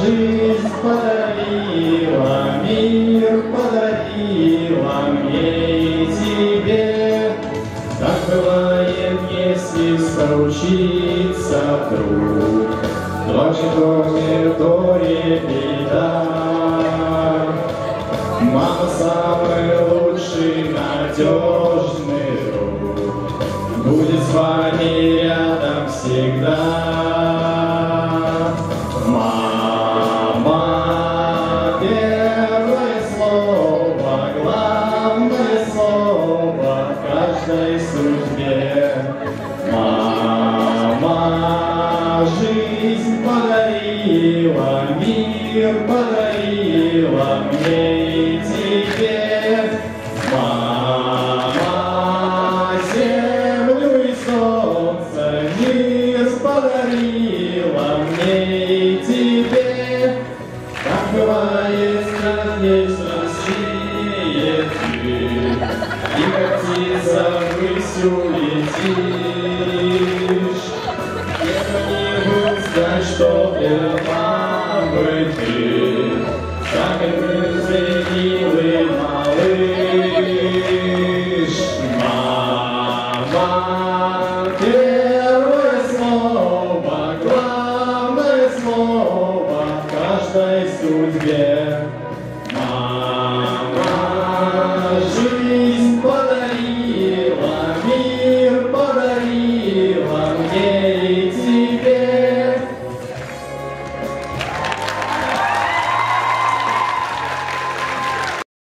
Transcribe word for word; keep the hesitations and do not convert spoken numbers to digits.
жизнь подарила, мир подарила мне и тебе. Так бывает, если случится вдруг, ночь в доме, то беда. Мама самый лучший, надежный друг, будет с вами рядом всегда. Мама, первое слово, главное слово в каждой судьбе. Мама, жизнь подарила, мир подарила мне и тебе. Мама, землю и солнце, мир подарила мне и тебе. Как бывает, конечно, синеет ты, и как птица ввысь улетишь. Где-нибудь знать, что для мамы ты самый милый малыш. Мама, ты